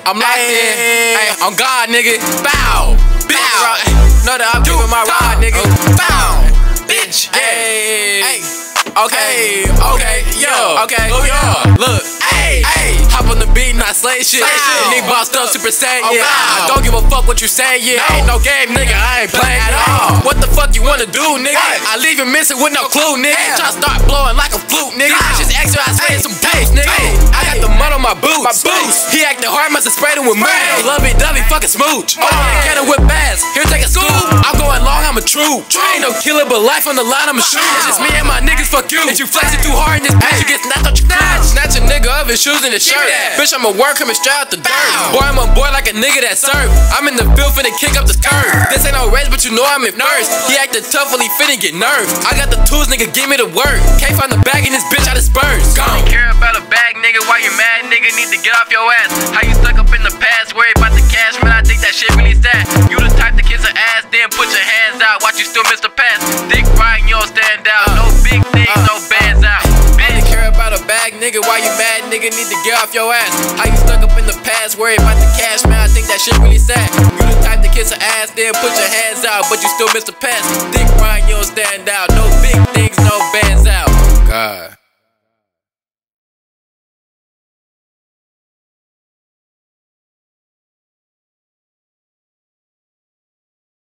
I'm locked in. Hey, I'm God, nigga. Bow. Bow. Know that I'm giving my ride, nigga. Bow. Bitch. Hey. Okay. Okay. Yo. Okay. Look. Hey. Hop on the beat and I slay shit. Nigga bossed up, Super Saiyan. Yeah. I don't give a fuck what you say. Yeah. Ain't no game, nigga. I ain't playing at all. What the fuck you wanna do, nigga? I leave you missing with no clue, nigga. Try to start blowing like a flute, nigga. Just extra, I spray some taste, nigga. I got the mud on my boots. He acting hard, must have sprayed him with murder. Lovey dovey, fucking smooch. Get a whip ass. Here, take a scoop. I'm going long, I'm a true. Ain't no killer, but life on the line, I'm a shoot. It's just me and my niggas, fuck you. If you flexing too hard in this bitch, you get snatched out your crotch. Snatch a nigga of his shoes and his shirt. Bitch, I'm a work coming straight out the dirt. Boy, I'm a boy like a nigga that serve. I'm in the field finna kick up the skirt. This ain't no race, but you know I'm in first. He acting tough when he finna get nerved. I got the tools, nigga, give me the work. Can't find the bag in this bitch, I disperse. Don't care about a bag, nigga. Why you mad, nigga? Need to get off your ass. How you stuck up in the past, worry about the cash, man? I think that shit really sad. You the type to kiss her ass, then put your hands out. Watch you still miss the pass. Dick riding, you don't stand out. No big things, no bands out. Bitch, care about a bag, nigga. Why you mad, nigga? Need to get off your ass. How you stuck up in the past, worry about the cash, man? I think that shit really sad. You the type to kiss her ass, then put your hands out, but you still miss the pass. Dick riding, you don't stand out. No big things, no bands out. God.